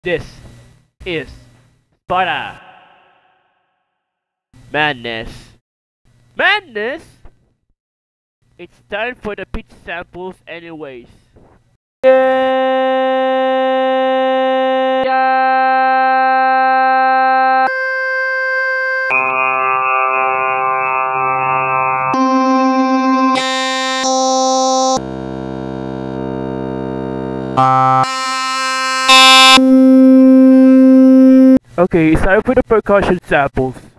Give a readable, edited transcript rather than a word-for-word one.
This is Sparta. Madness. Madness? It's time for the pitch samples anyways. Okay, it's time for the percussion samples.